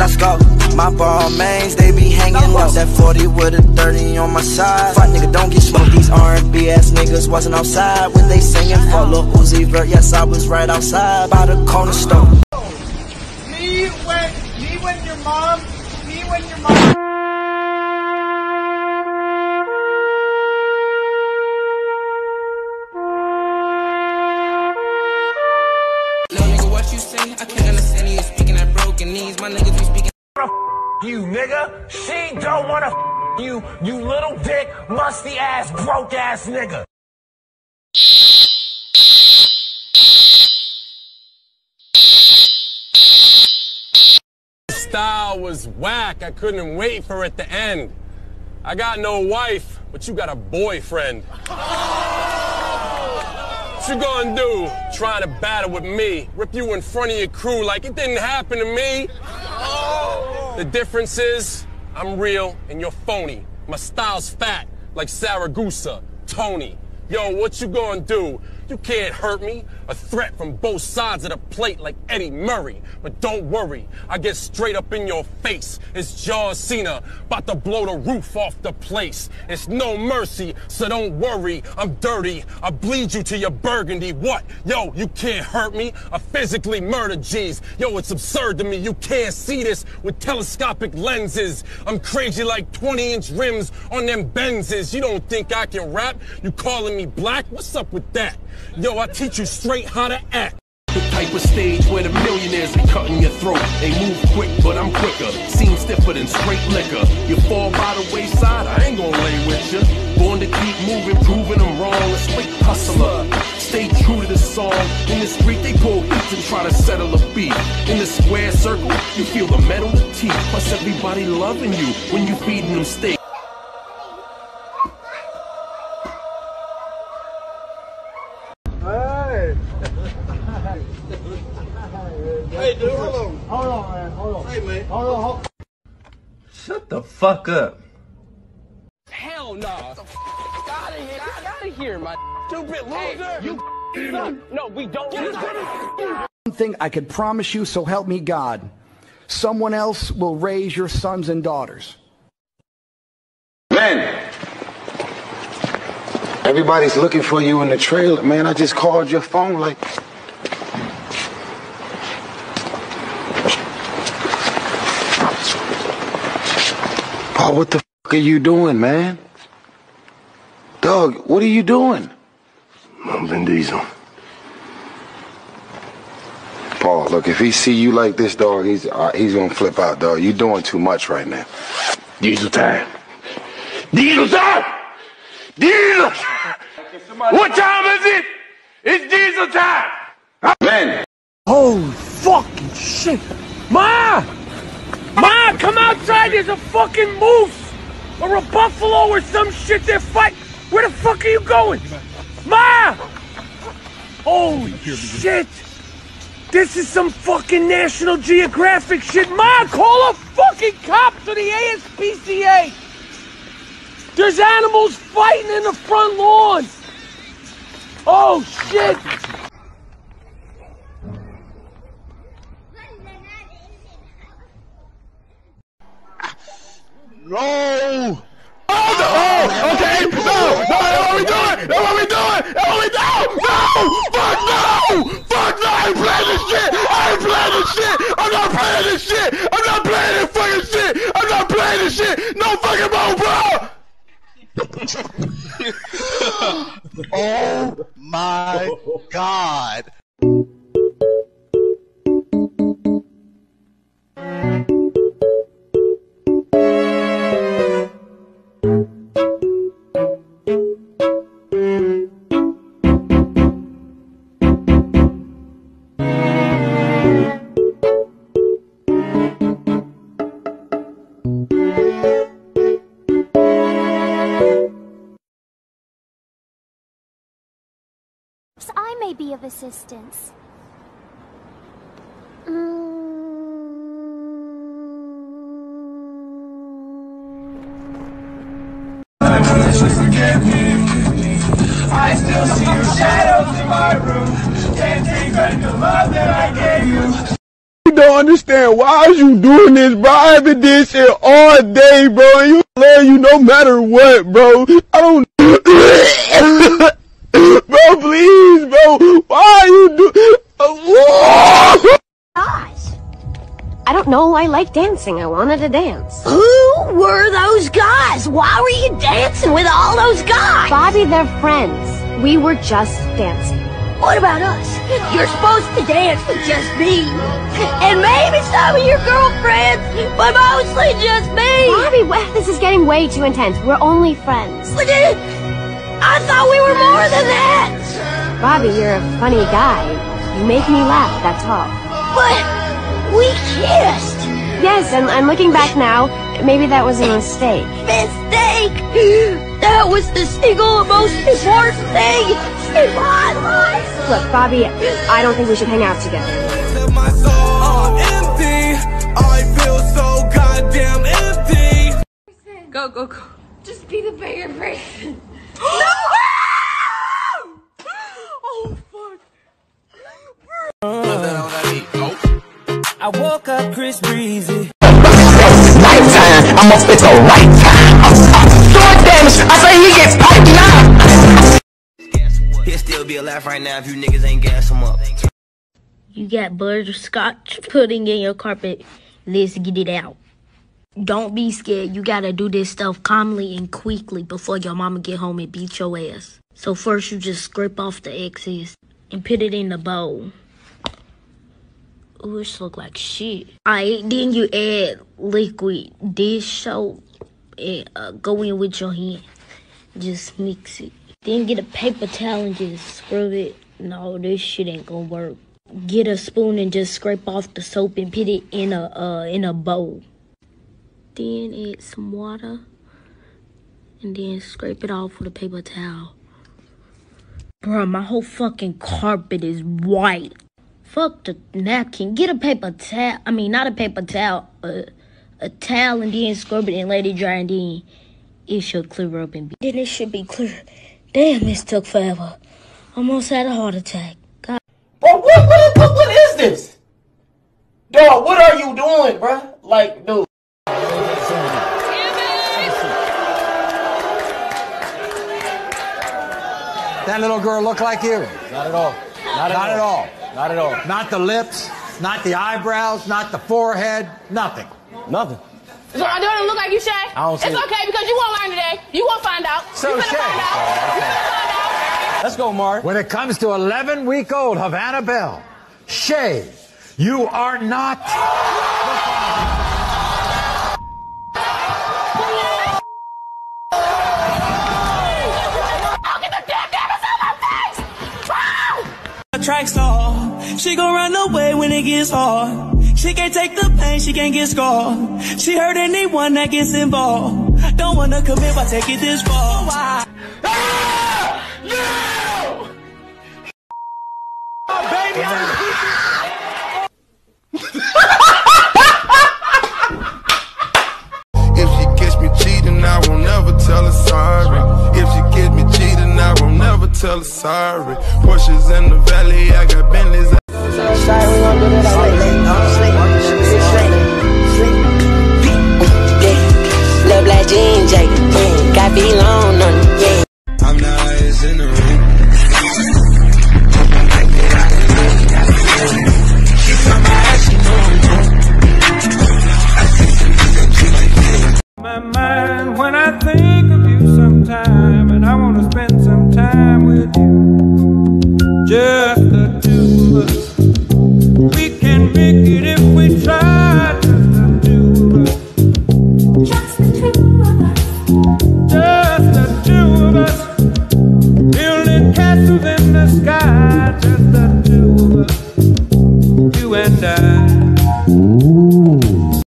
let's go. My ball mains, they be hanging low. That 40 with a 30 on my side. Fuck nigga, don't get smoked. These R&B ass niggas wasn't outside when they singing for Lil Uzi Vert. Yes, I was right outside by the corner store. Me when your mom. What you say? I can't understand you speaking at broken knees. My niggas be speaking. You nigga, she don't wanna you, you little dick, musty ass, broke ass nigga. Style was whack. I couldn't wait for it to end. I got no wife, but you got a boyfriend. What you gonna do? Trying to battle with me, rip you in front of your crew like it didn't happen to me? The difference is, I'm real and you're phony. My style's fat, like Saragusa, Tony. Yo, what you gonna do? You can't hurt me. A threat from both sides of the plate like Eddie Murray. But don't worry, I get straight up in your face. It's John Cena, about to blow the roof off the place. It's no mercy, so don't worry, I'm dirty. I bleed you to your burgundy. What? Yo, you can't hurt me. I physically murder G's. Yo, it's absurd to me. You can't see this with telescopic lenses. I'm crazy like 20-inch rims on them Benzes. You don't think I can rap? You calling me black? What's up with that? Yo, I teach you straight how to act. The type of stage where the millionaires be cutting your throat. They move quick, but I'm quicker. Seem stiffer than straight liquor. You fall by the wayside, I ain't gonna lay with ya. Born to keep moving, proving I'm wrong. A straight hustler. Stay true to the song. In the street, they pull beats and try to settle a beat. In the square circle, you feel the metal, the teeth. Plus everybody loving you when you feeding them steak. Hey, dude, hold on. Hold on, man. Hold on. Hey, man. Hold on. Shut the fuck up. Hell no. Get out of here, my stupid loser. You no, we don't. One thing I could promise you, so help me God. Someone else will raise your sons and daughters. Man, everybody's looking for you in the trailer. Man, I just called your phone like... Paul, what the fuck are you doing, man? Dog, what are you doing? I'm Vin Diesel. Paul, look, if he see you like this, dog, he's gonna flip out, dog. You're doing too much right now. Diesel time. Diesel time! Diesel! What time is it? It's diesel time! Man! Holy fucking shit! Ma! Ma, come outside, there's a fucking moose! Or a buffalo or some shit, they're fighting! Where the fuck are you going? Ma! Holy shit! This is some fucking National Geographic shit! Ma, call a fucking cops or the ASPCA! There's animals fighting in the front lawn! Oh shit! No! Oh, okay! No! That's what we doing! That's what we doing! That's what we doing! No! Fuck no! Fuck no! I ain't playing this shit! I ain't playing this shit! I'm not playing this shit! I'm not playing this fucking shit! I'm not playing this shit! No fucking more, bro! Oh my God. I may be of assistance. I still see your shadows in my room. Can't take back the love that I gave you. What you doing? understand. Why is you doing this, bro? I haven't did shit all day, bro. And you love you no matter what, bro. I don't. Bro, please, bro. Why are you do? Guys, I don't know. I like dancing. I wanted to dance. Who were those guys? Why were you dancing with all those guys? Bobby, they're friends. We were just dancing. What about us? You're supposed to dance with just me. And maybe some of your girlfriends, but mostly just me. Bobby, this is getting way too intense. We're only friends. But I thought we were more than that. Bobby, you're a funny guy. You make me laugh, that's all. But we kissed. Yes, and looking back now, maybe that was a mistake. Mistake? That was the single most important thing in my life. Look, Bobby, I don't think we should hang out together. My soul empty. I feel so goddamn empty. Go, go, go. Just be the bigger person. No! Oh, fuck. I woke up Chris Breezy. Nighttime, I'ma fit the right time. Short damage, I say he gets piped now. He'll still be alive right now if you niggas ain't gas him up. You got butterscotch pudding in your carpet. Let's get it out. Don't be scared. You gotta do this stuff calmly and quickly before your mama get home and beat your ass. So first you just scrape off the excess and put it in the bowl. Ooh, it look like shit. Alright, then you add liquid dish soap and go in with your hand. Just mix it. Then get a paper towel and just scrub it. No, this shit ain't gonna work. Get a spoon and just scrape off the soap and put it in a bowl. Then add some water and then scrape it off with a paper towel. Bruh, my whole fucking carpet is white. Fuck the napkin. Get a paper towel. I mean, not a paper towel. A towel and then scrub it and let it dry and then it should clear up and be. Then it should be clear. Damn, this took forever. Almost had a heart attack. God. Bro, what is this? Dog, what are you doing, bro? Like, dude. That little girl look like you? Not at all. Not at all. Not at all. Not the lips, not the eyebrows, not the forehead, nothing. Nothing. So I don't look like you, Shay? I don't see It's it. okay because you won't learn today. You won't find out. So, you finna Shay. find out. You finna find out. Let's go, Mark. When it comes to 11-week-old Havana Belle, Shay, you are not the father. Track star, she gon' run away when it gets hard. She can't take the pain, she can't get scarred. She hurt anyone that gets involved. Don't wanna commit, but take it this far. Why? Ah! No! Oh, baby, If she catch me cheating, I won't never tell her sorry. If she catch me cheating, I won't never tell her sorry. Porsches in the valley, I got Bentleys. Sorry, we gon' do that all day. Little black jean jacket, got feet long on it, yeah. I'm the highest in the room. My mind when I think of you sometime, and I wanna spend some time with you. Just